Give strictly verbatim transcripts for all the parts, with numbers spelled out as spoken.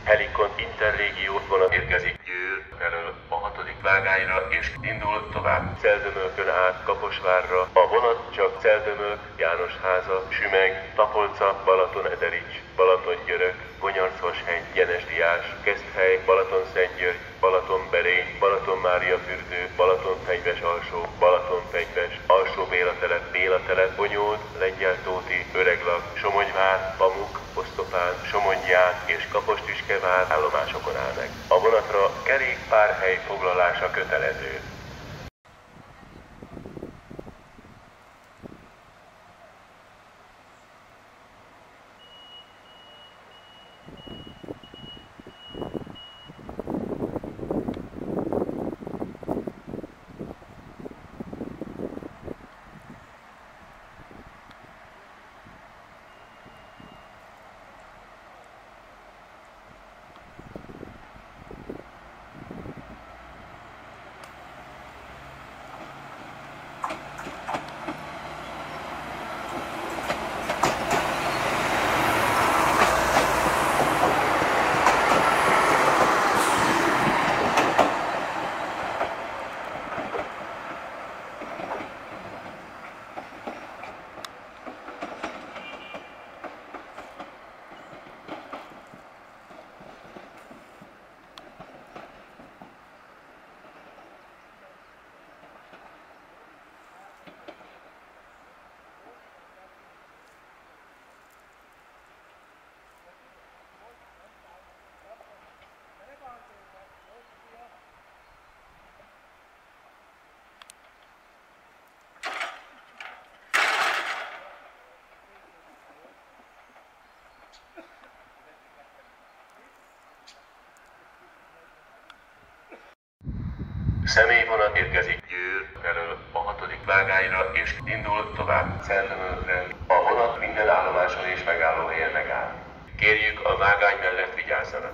Helikon Interrégió vonat érkezik Győr felől a hatodik vágányra és indul tovább Celldömölkön át Kaposvárra. A vonat csak Celldömölk, Jánosháza, Sümeg, Tapolca, Balatonederics, Balatongyörök, Gonyarcvashely, Jenesdiás, Keszthely, Balatonszentgyörgy, Balatonberény, Balatonmáriafürdő, Balatonfenyves-alsó, Balatonfenyves, Alsó-Bélatelep, Bélatelep, Bonyód, Lengyeltóti, Öreglag, Somonyvár, Pamuk, Osztopán, Somonyján és Kapostiskevár állomásokon áll meg. A vonatra kerékpárhely foglalása kötelező. Személyvonat érkezik Győr felől a hatodik vágányra és indul tovább Celldömölkre. A vonat minden állomáson és megállóhelyen megáll. Kérjük, a vágány mellett vigyázzanak.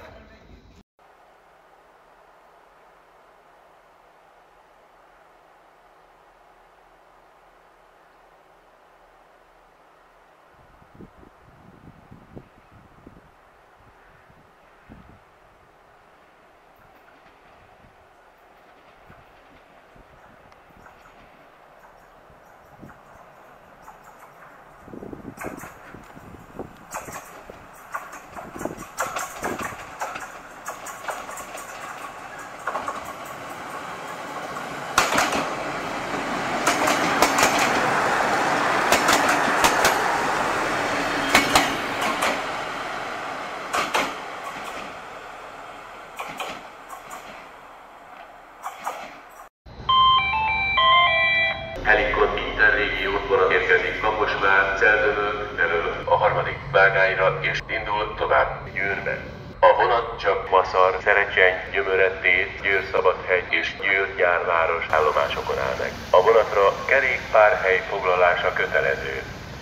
Helikon Interrégió vonat érkezik Kaposvár, Celldömölk felől a harmadik vágányra és indul tovább Győrbe. A vonat csak Maszar, Szerecseny, Gyömörettét, Győr-Szabadhegy és Győr-Gyárváros állomásokon áll meg. A vonatra kerékpárhely foglalása kötelező.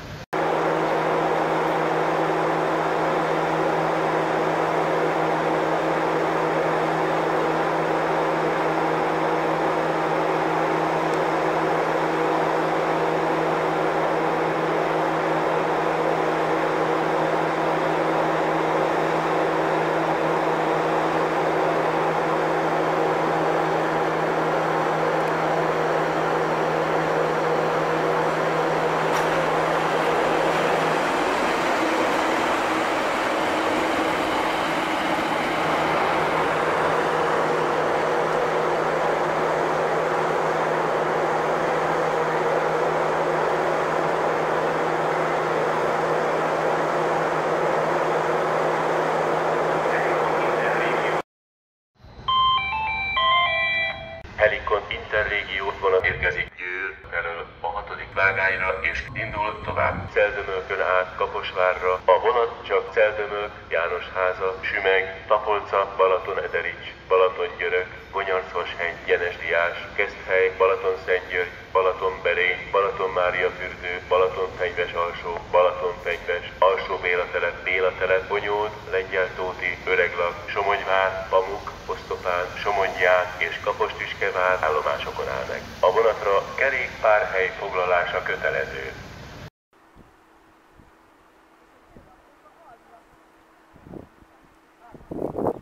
Helikon Interrégió vonat érkezik Győr felől a hatodik vágányra és indul tovább Celldömölkön át Kaposvárra. A vonat csak Celldömölk, Jánosháza, Sümeg, Tapolca, Balatonederics, Balatongyörök, Gonyarcvashely, Jenesdiás, Keszthely, Balatonszentgyörgy, Balatonberény, Balatonmáriafürdő, Balatonfenyves-alsó, Balatonfenyves, Alsó-Bélatelep, Bélatelep, Bonyód, Lengyeltóti, Öreglag, Somonyvár, Pamuk, Osztopán, Somonyján és Kapostiskevár állomásokon áll meg. A vonatra kerékpárhely foglalása kötelező. Thank you.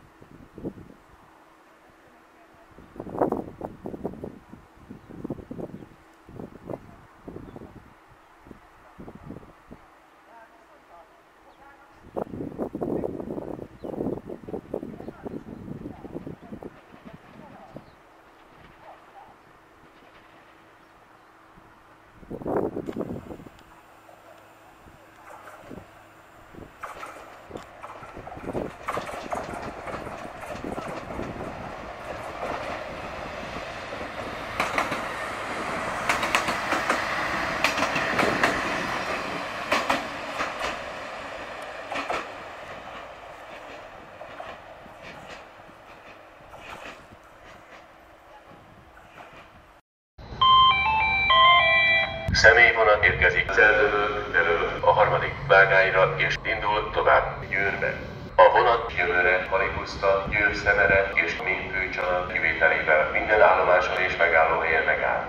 Személyvonat érkezik Celdönök elől a harmadik vágányra és indul tovább Győrbe. A vonat Győrre, Kalikuszta, Győr-Szemere és Mémfőcsaland kivételével minden állomáson és megállóhelyen megáll.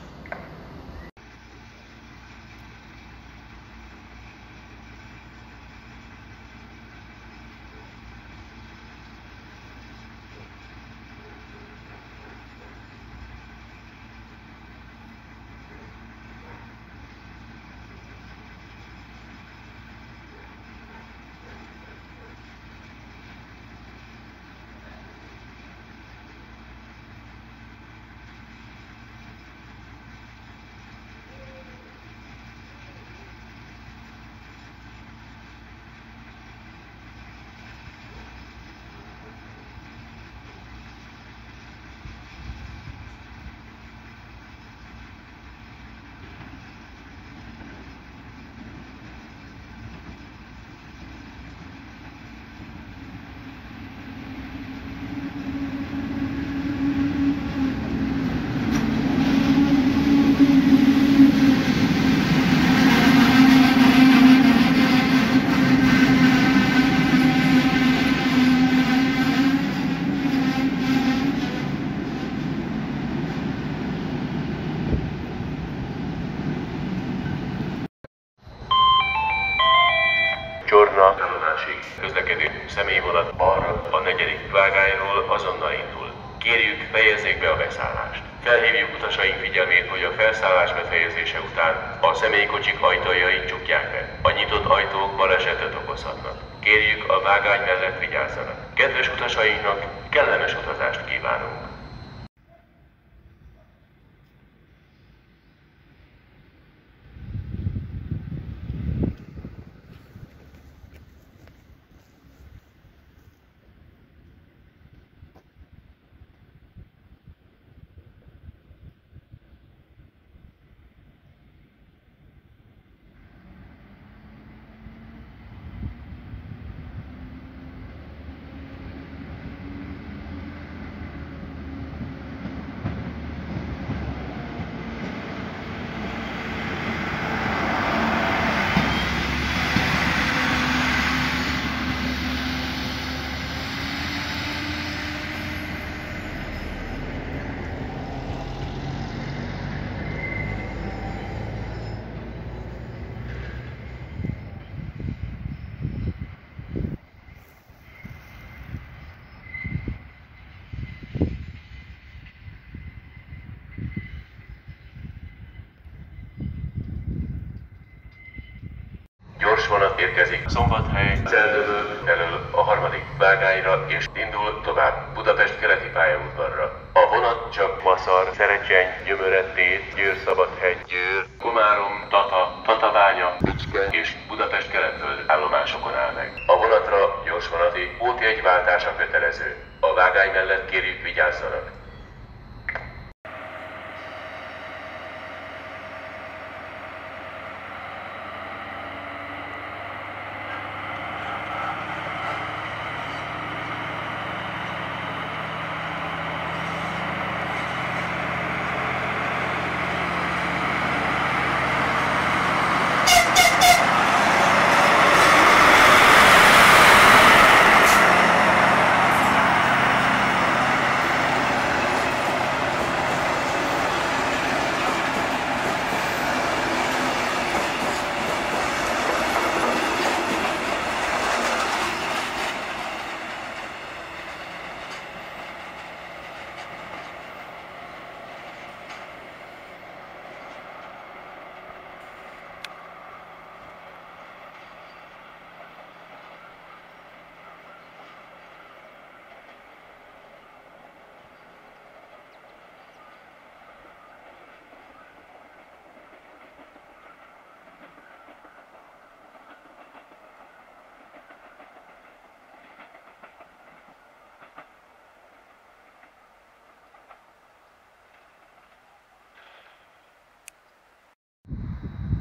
Csorna állomásig közlekedő személyvonat balra a negyedik vágányról azonnal indul. Kérjük, fejezzék be a beszállást. Felhívjuk utasaink figyelmét, hogy a felszállás befejezése után a személykocsik ajtajai csukják be. A nyitott ajtók balesetet okozhatnak. Kérjük, a vágány mellett vigyázzanak. Kedves utasainknak kellemes utazást kívánunk! Gyors vonat érkezik Szombathely, Celdönök elől a harmadik vágányra és indul tovább Budapest keleti pályaudvarra. A vonat csak Maszar, Szerecseny, Gyömörettét, Győr-Szabadhegy, Győr, Komárom, Tata, Tatabánya, Bicske és Budapest keletföld állomásokon áll meg. A vonatra gyorsvonati útjegy váltása kötelező. A vágány mellett kérjük, vigyázzanak.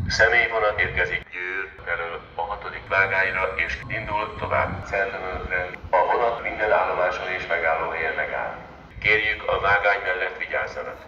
Személyvonat érkezik Győr felől a hatodik vágányra és indul tovább Celldömöltre. A vonat minden állomáson és megállóhelyen megáll. Kérjük a vágány mellett vigyázzanak.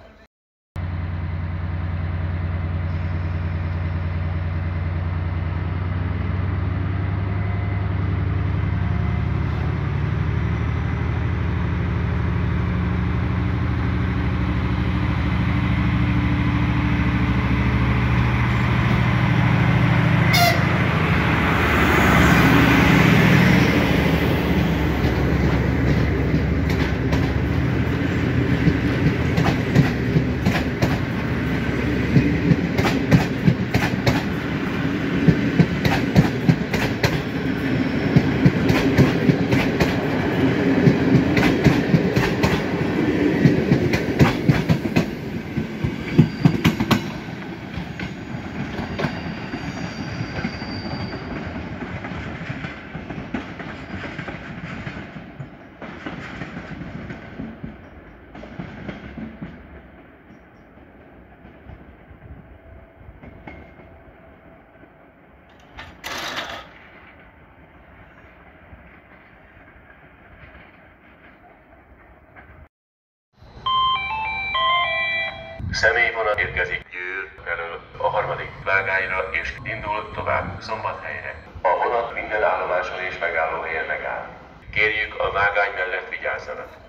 Személyvonat érkezik Győr felől a harmadik vágányra és indul tovább Szombathelyre. A vonat minden állomáson és megállóhelyen megáll. Kérjük a vágány mellett vigyázzanak.